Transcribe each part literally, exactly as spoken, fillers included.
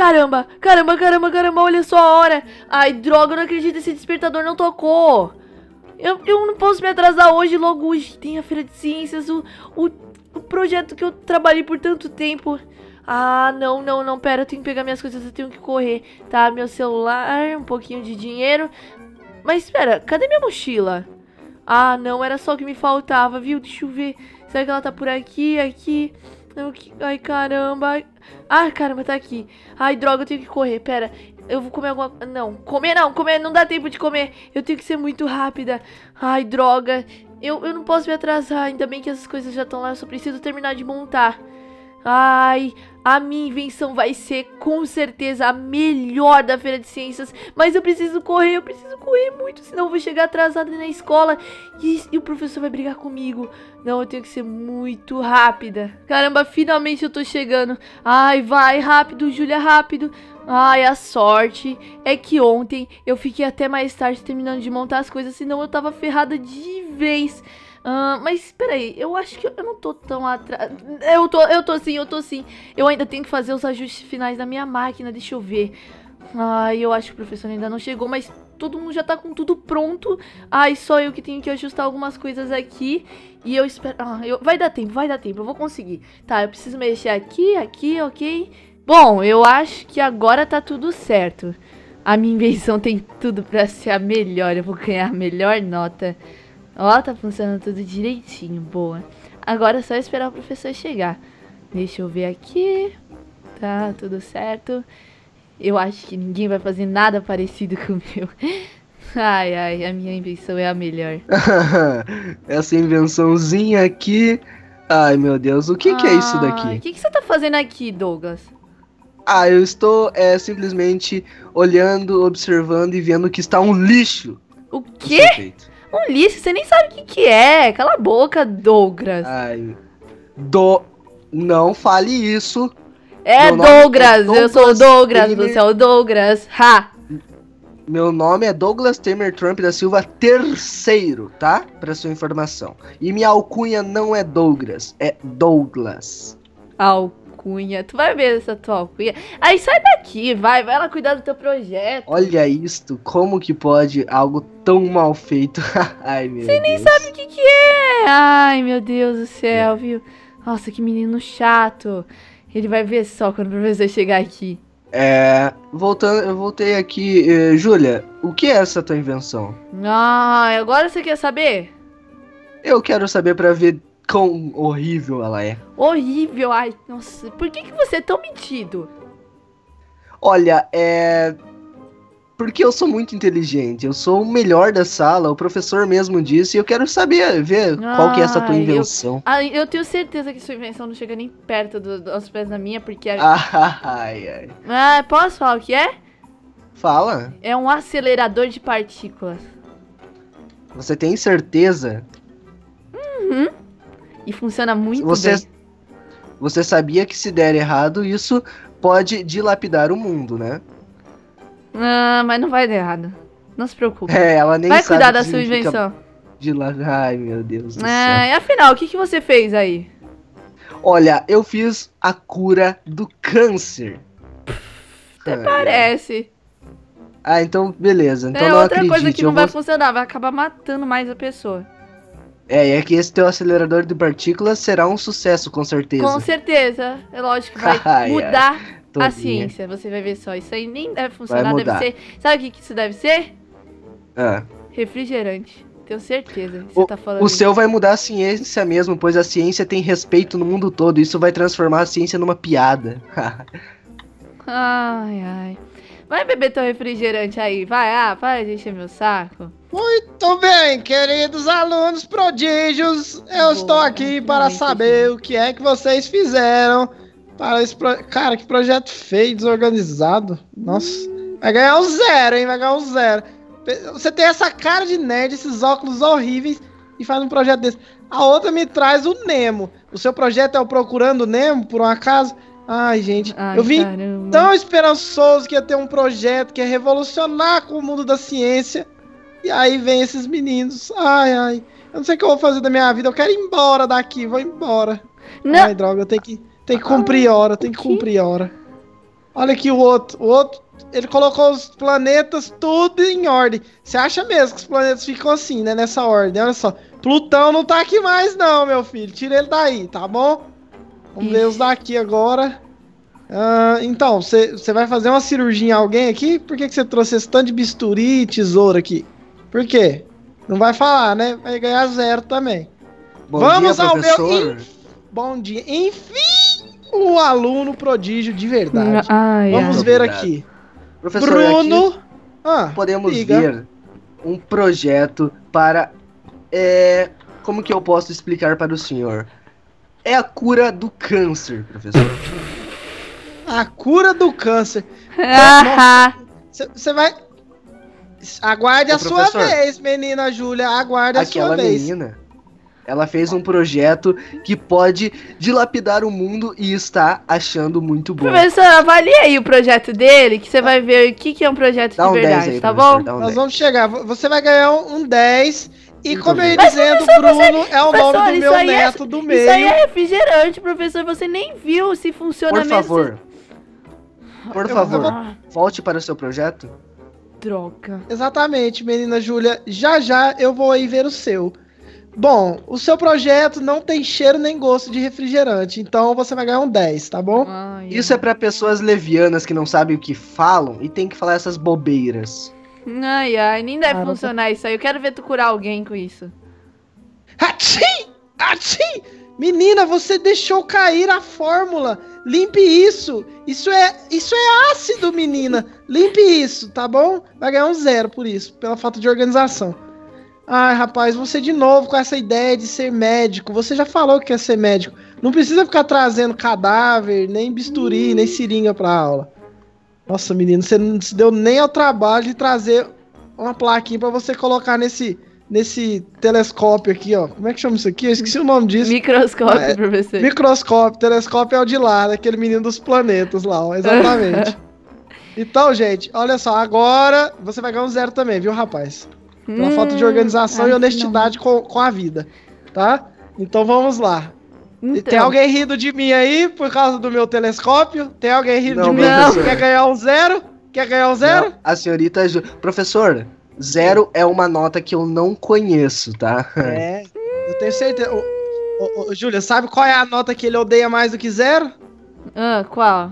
Caramba, caramba, caramba, caramba, olha só a hora. Ai, droga, eu não acredito, esse despertador não tocou. Eu, eu não posso me atrasar hoje, logo hoje tem a feira de ciências, o, o, o projeto que eu trabalhei por tanto tempo. Ah, não, não, não, pera, eu tenho que pegar minhas coisas, eu tenho que correr. Tá, meu celular, um pouquinho de dinheiro. Mas espera, cadê minha mochila? Ah, não, era só o que me faltava, viu? Deixa eu ver. Será que ela tá por aqui, aqui? Ai, caramba. Ah, caramba, tá aqui. Ai, droga, eu tenho que correr, pera. Eu vou comer alguma... Não, comer não, comer não dá tempo de comer. Eu tenho que ser muito rápida. Ai, droga. Eu, eu não posso me atrasar, ainda bem que essas coisas já estão lá. Eu só preciso terminar de montar. Ai, a minha invenção vai ser com certeza a melhor da feira de ciências. Mas eu preciso correr, eu preciso correr muito, senão eu vou chegar atrasada na escola e, e o professor vai brigar comigo. Não, eu tenho que ser muito rápida. Caramba, finalmente eu tô chegando. Ai, vai, rápido, Júlia, rápido. Ai, a sorte é que ontem eu fiquei até mais tarde terminando de montar as coisas, senão eu tava ferrada de vez. Uh, mas peraí, eu acho que eu não tô tão atrás. Eu tô, eu tô sim, eu tô sim. Eu ainda tenho que fazer os ajustes finais da minha máquina, deixa eu ver. Ai, eu acho que o professor ainda não chegou, mas todo mundo já tá com tudo pronto. Ai, só eu que tenho que ajustar algumas coisas aqui. E eu espero... Ah, eu... Vai dar tempo, vai dar tempo, eu vou conseguir. Tá, eu preciso mexer aqui, aqui, ok. Bom, eu acho que agora tá tudo certo. A minha invenção tem tudo pra ser a melhor, eu vou ganhar a melhor nota. Ó, tá funcionando tudo direitinho, boa. Agora é só esperar o professor chegar. Deixa eu ver aqui. Tá, tudo certo. Eu acho que ninguém vai fazer nada parecido com o meu. Ai, ai, a minha invenção é a melhor. Essa invençãozinha aqui... Ai, meu Deus, o que ah, que é isso daqui? O que que você tá fazendo aqui, Douglas? Ah, eu estou é, simplesmente olhando, observando e vendo que está um lixo. O quê? Um lixo? Você nem sabe o que que é. Cala a boca, Douglas. Ai, do... Não fale isso. É Douglas, é Douglas, eu sou o Douglas, Temer... você é o Douglas. Ha! Meu nome é Douglas Temer Trump da Silva terceiro, tá? Pra sua informação. E minha alcunha não é Douglas, é Douglas. Alcunha, tu vai ver essa tua alcunha. Aí sai daqui, vai, vai lá cuidar do teu projeto. Olha isto, como que pode algo tão mal feito? Ai, meu Deus. Você nem sabe o que que é. Ai, meu Deus do céu, é. viu? Nossa, que menino chato. Ele vai ver só quando o professor chegar aqui. É, voltando, eu voltei aqui, eh, Júlia, o que é essa tua invenção? Ah, agora você quer saber? Eu quero saber pra ver quão horrível ela é. Horrível? Ai, nossa, por que que você é tão metido? Olha, é... Porque eu sou muito inteligente, eu sou o melhor da sala, o professor mesmo disse, e eu quero saber, ver ah, qual que é essa tua invenção. Eu, ah, eu tenho certeza que sua invenção não chega nem perto do, dos pés da minha, porque... É... Ah, ai, ai. Ah, posso falar o que é? Fala. É um acelerador de partículas. Você tem certeza? Uhum. E funciona muito você, bem. Você sabia que se der errado, isso pode dilapidar o mundo, né? Ah, mas não vai dar errado. Não se preocupe. É, ela nem vai sabe cuidar da sua invenção. De lá... Ai, meu Deus do é, céu. E afinal, o que, que você fez aí? Olha, eu fiz a cura do câncer. Até ah, parece. Ah, então beleza. Então é não outra acredite, coisa que não vai vou... funcionar, vai acabar matando mais a pessoa. É, é que esse teu acelerador de partículas será um sucesso, com certeza. Com certeza. É lógico que vai ai, mudar ai, a minha. ciência. Você vai ver só. Isso aí nem deve funcionar, deve ser... Sabe o que, que isso deve ser? Ah. Refrigerante. Tenho certeza que o, você tá falando O isso. seu vai mudar a ciência mesmo, pois a ciência tem respeito no mundo todo. Isso vai transformar a ciência numa piada. Ai, ai. Vai beber teu refrigerante aí, vai, ah, para de encher meu saco. Muito bem, queridos alunos prodígios, eu Boa, estou aqui para saber o que é que vocês fizeram para esse pro... Cara, que projeto feio, desorganizado. Nossa, vai ganhar um zero, hein, vai ganhar um zero. Você tem essa cara de nerd, esses óculos horríveis e faz um projeto desse. A outra me traz o Nemo. O seu projeto é o Procurando Nemo, por um acaso? Ai, gente, Ai, eu vim caramba. tão esperançoso que ia ter um projeto que ia revolucionar com o mundo da ciência. E aí vem esses meninos. Ai, ai. Eu não sei o que eu vou fazer da minha vida. Eu quero ir embora daqui, vou embora. Não. Ai, droga, eu tenho que, tenho que cumprir hora, eu tenho que cumprir hora. Olha aqui o outro. O outro, ele colocou os planetas tudo em ordem. Você acha mesmo que os planetas ficam assim, né? Nessa ordem. Olha só. Plutão não tá aqui mais não, meu filho. Tira ele daí, tá bom? Vamos ver os daqui agora. Uh, então, você vai fazer uma cirurgia em alguém aqui? Por que você trouxe esse tanto de bisturi e tesoura aqui? Por quê? Não vai falar, né? Vai ganhar zero também. Bom Vamos dia, ao professor. meu... Bom dia. Enfim, um aluno prodígio de verdade. Ai, Vamos ai. ver Obrigado. aqui. Professor, Bruno. aqui Ah, podemos diga. ver um projeto para... É, como que eu posso explicar para o senhor? É a cura do câncer, professor. A cura do câncer. Ah, Você vai... Aguarde Ô, a sua professor. vez, menina Júlia. Aguarde a Aquela sua vez. menina, ela fez um projeto que pode dilapidar o mundo e está achando muito bom. professor, avalie aí o projeto dele, que você vai ver o que, que é um projeto Dá de um dez verdade, aí, tá professor, bom? dá um Nós dez. vamos chegar. Você vai ganhar um, um dez. E Muito como eu ia bem. dizendo, Mas, Bruno professor, é o professor, nome do isso meu aí é- neto do meio. Isso aí é refrigerante, professor. Você nem viu se funciona Por mesmo. favor, por Eu- favor, eu Ah, volte para o seu projeto. droga. Exatamente, menina Júlia. Já já eu vou aí ver o seu. Bom, o seu projeto não tem cheiro nem gosto de refrigerante, então você vai ganhar um dez, tá bom? Ai, Isso é para pessoas levianas que não sabem o que falam e tem que falar essas bobeiras. Ai, ai, nem deve Cara, funcionar isso aí. Eu quero ver tu curar alguém com isso. Atchim! Atchim! Menina, você deixou cair a fórmula. Limpe isso. Isso é, isso é ácido, menina. Limpe isso, tá bom? Vai ganhar um zero por isso, pela falta de organização. Ai, rapaz, você de novo com essa ideia de ser médico. Você já falou que quer ser médico. Não precisa ficar trazendo cadáver, nem bisturi, nem seringa pra aula. Nossa, menino, você não se deu nem ao trabalho de trazer uma plaquinha pra você colocar nesse, nesse telescópio aqui, ó. Como é que chama isso aqui? Eu esqueci o nome disso. Microscópio, É, professor. Microscópio. Telescópio é o de lá, daquele menino dos planetas lá, ó. Exatamente. Então, gente, olha só. Agora você vai ganhar um zero também, viu, rapaz? Pela Hum, falta de organização ai, e honestidade com, com a vida, tá? Então vamos lá. Então, Tem alguém rindo de mim aí por causa do meu telescópio? Tem alguém rindo Não, de mim? professor. Quer ganhar um zero? Quer ganhar um zero? Não, a senhorita... Ju... Professor, zero é uma nota que eu não conheço, tá? É, eu tenho certeza. Ô, ô, ô, Júlia, sabe qual é a nota que ele odeia mais do que zero? Ah, qual?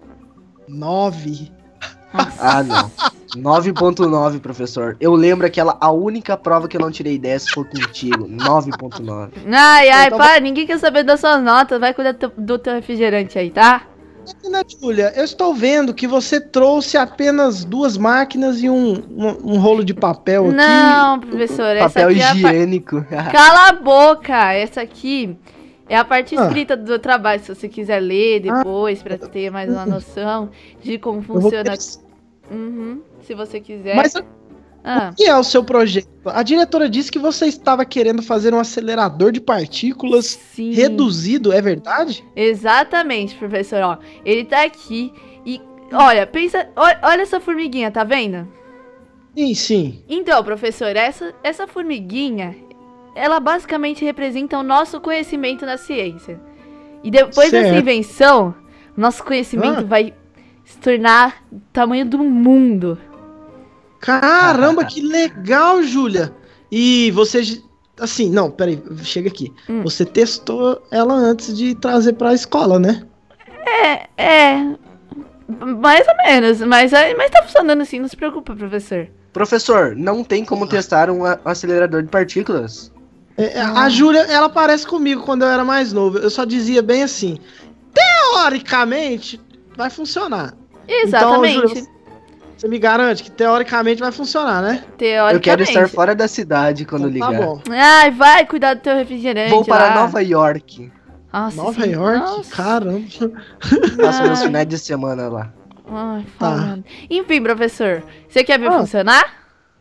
Nove. Ah, não. nove ponto nove, professor. Eu lembro aquela, a única prova que eu não tirei dez foi contigo. nove ponto nove. Ai, ai, Então, para, ninguém quer saber das suas notas. Vai cuidar do, do teu refrigerante aí, tá? Menina Júlia, eu estou vendo que você trouxe apenas duas máquinas e um, um, um rolo de papel aqui. Não, professor, essa Papel aqui é a par... higiênico. Cala a boca! Essa aqui é a parte Ah. escrita do trabalho. Se você quiser ler depois, pra ter mais uma noção de como Eu vou funciona. querer- Uhum, se você quiser. Mas Ah, o que é o seu projeto? A diretora disse que você estava querendo fazer um acelerador de partículas sim. reduzido, é verdade? Exatamente, professor. Ó, ele tá aqui e olha, pensa, olha, olha essa formiguinha, tá vendo? Sim, sim. Então, professor, essa essa formiguinha, ela basicamente representa o nosso conhecimento na ciência. E depois dessa Certo. invenção, nosso conhecimento Ah. vai se tornar o tamanho do mundo. Caramba, que legal, Júlia. E você, assim, não, peraí, chega aqui. Hum. Você testou ela antes de trazer pra escola, né? É, é, mais ou menos, mas, mas tá funcionando assim, não se preocupa, professor. Professor, não tem como testar um a- acelerador de partículas? É, a Júlia, ela parece comigo quando eu era mais novo. Eu só dizia bem assim, teoricamente vai funcionar. Exatamente. Então, Júlia, você me garante que teoricamente vai funcionar, né? Teoricamente. Eu quero estar fora da cidade quando Então, ligar. tá bom. Ai, vai cuidar do teu refrigerante. Vou para lá. Nova York. Nossa, Nova sim. York? Nossa. Caramba. Passo meus Ai. finais de semana lá. Ai, Tá. falando. Enfim, professor, você quer ver Ah. funcionar?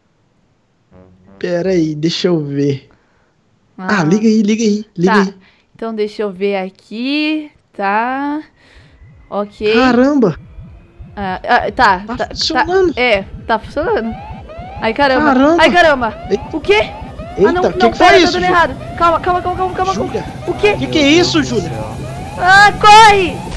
Pera aí, deixa eu ver. Ah, liga aí, liga aí, liga Tá. aí. Então deixa eu ver aqui, tá? Ok. Caramba, Ah, ah, tá, tá tá, funcionando. tá- é, tá funcionando. Ai, caramba. Caramba. Ai, caramba. Eita. O quê? Eita, ah, não, o não, que, que pera, foi tá isso, dando Júlia? errado. Calma, calma, calma, calma, calma. calma. Júlia, O quê? o que, que é isso, Júlia? Ah, corre!